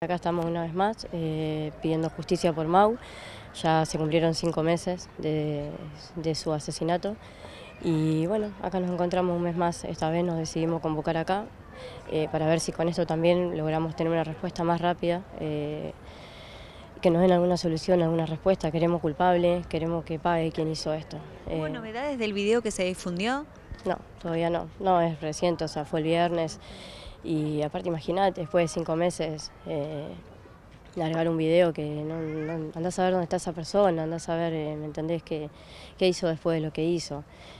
Acá estamos una vez más pidiendo justicia por Mau. Ya se cumplieron 5 meses de su asesinato y bueno, acá nos encontramos un mes más. Esta vez nos decidimos convocar acá para ver si con esto también logramos tener una respuesta más rápida, que nos den alguna solución, alguna respuesta. Queremos culpable, queremos que pague quien hizo esto. ¿Hubo novedades del video que se difundió? No, todavía no es reciente, o sea, fue el viernes y aparte imagínate, después de 5 meses largar un video que no andás a ver dónde está esa persona, andás a ver, ¿me entendés?, qué hizo después de lo que hizo.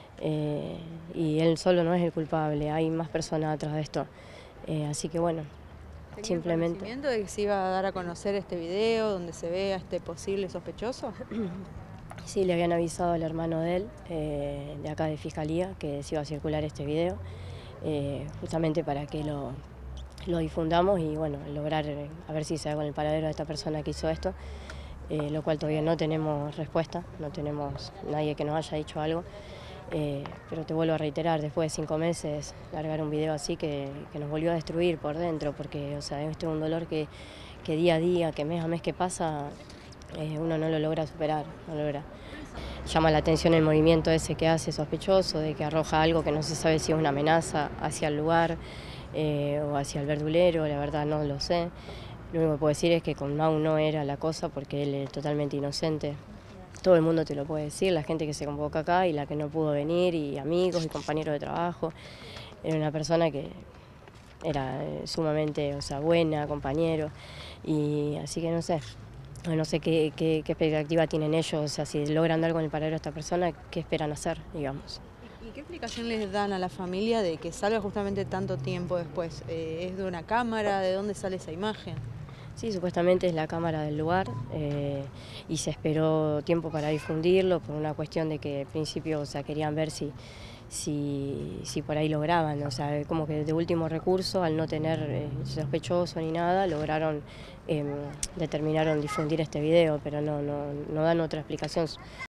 Y él solo no es el culpable, hay más personas atrás de esto. Así que bueno, ¿Tenía simplemente... conocimiento de que se iba a dar a conocer este video donde se ve a este posible sospechoso? Sí, le habían avisado al hermano de él, de acá de Fiscalía, que se iba a circular este video, justamente para que lo difundamos y bueno, lograr a ver si se da con el paradero de esta persona que hizo esto, lo cual todavía no tenemos respuesta, no tenemos nadie que nos haya dicho algo, pero te vuelvo a reiterar, después de 5 meses, largar un video así que nos volvió a destruir por dentro, porque o sea, este es un dolor que día a día, que mes a mes que pasa, uno no lo logra superar, no logra. Llama la atención el movimiento ese que hace sospechoso, de que arroja algo que no se sabe si es una amenaza hacia el lugar o hacia el verdulero, la verdad no lo sé. Lo único que puedo decir es que con Mau no era la cosa porque él es totalmente inocente. Todo el mundo te lo puede decir, la gente que se convoca acá y la que no pudo venir, y amigos y compañeros de trabajo. Era una persona que era sumamente, o sea, buena, compañero, y así que no sé. No sé qué expectativa tienen ellos, o sea, si logran dar con el paradero a esta persona, ¿qué esperan hacer, digamos? ¿Y qué explicación les dan a la familia de que salga justamente tanto tiempo después? ¿Es de una cámara? ¿De dónde sale esa imagen? Sí, supuestamente es la cámara del lugar y se esperó tiempo para difundirlo por una cuestión de que al principio, o sea, querían ver si por ahí lograban, o sea, como que de último recurso, al no tener sospechoso ni nada, determinaron difundir este video, pero no dan otra explicación.